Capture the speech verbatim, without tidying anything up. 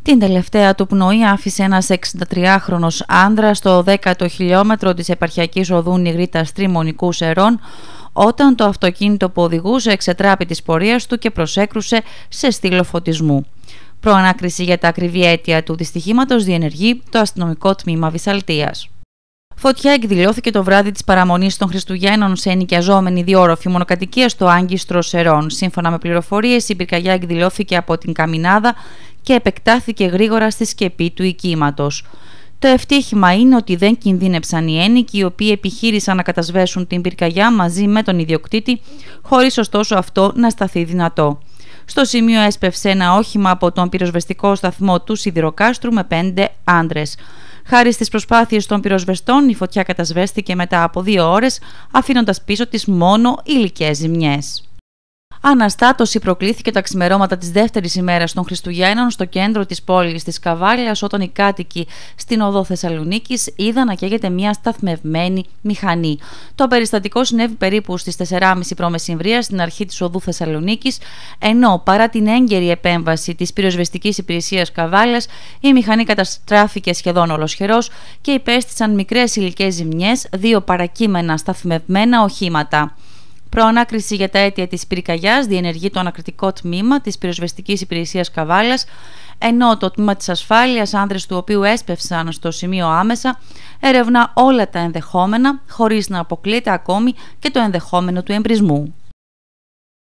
Την τελευταία του πνοή άφησε ένας εξηντατριάχρονος άνδρας στο δέκατο χιλιόμετρο της επαρχιακής οδού Νιγρίτας Τριμονικού Σερών, όταν το αυτοκίνητο που οδηγούσε εξετράπη της πορείας του και προσέκρουσε σε στήλο φωτισμού. Προανάκριση για τα ακριβή αίτια του δυστυχήματος διενεργεί το αστυνομικό τμήμα Βυσσαλτίας. Φωτιά εκδηλώθηκε το βράδυ της παραμονής των Χριστουγέννων σε ενοικιαζόμενη διόροφη μονοκατοικία στο Άγκιστρο Σερών. Σύμφωνα με πληροφορίες, η πυρκαγιά εκδηλώθηκε από την καμινάδα και επεκτάθηκε γρήγορα στη σκεπή του οικίματος. Το ευτύχημα είναι ότι δεν κινδύνεψαν οι ένοικοι, οι οποίοι επιχείρησαν να κατασβέσουν την πυρκαγιά μαζί με τον ιδιοκτήτη, χωρίς ωστόσο αυτό να σταθεί δυνατό. Στο σημείο έσπευσε ένα όχημα από τον πυροσβεστικό σταθμό του Σιδηροκάστρου με πέντε άντρες. Χάρη στις προσπάθειες των πυροσβεστών, η φωτιά κατασβέστηκε μετά από δύο ώρες, αφήνοντας πίσω της μόνο υλικές ζημιές. Αναστάτωση προκλήθηκε τα ξημερώματα της δεύτερης ημέρας των Χριστουγέννων στο κέντρο της πόλης της Καβάλιας, όταν οι κάτοικοι στην οδό Θεσσαλονίκης είδαν να καίγεται μια σταθμευμένη μηχανή. Το περιστατικό συνέβη περίπου στις τέσσερις και μισή προμεσημβρία στην αρχή της οδού Θεσσαλονίκης, ενώ παρά την έγκαιρη επέμβαση της πυροσβεστικής υπηρεσίας Καβάλιας, η μηχανή καταστράφηκε σχεδόν ολοσχερός και υπέστησαν μικρές υλικές ζημιές δύο παρακείμενα σταθμευμένα οχήματα. Προανάκριση για τα αίτια της πυρκαγιάς διενεργεί το ανακριτικό τμήμα της πυροσβεστικής υπηρεσίας Καβάλιας, ενώ το τμήμα της ασφάλειας, άνδρες του οποίου έσπευσαν στο σημείο άμεσα, ερευνά όλα τα ενδεχόμενα, χωρίς να αποκλείεται ακόμη και το ενδεχόμενο του εμπρισμού.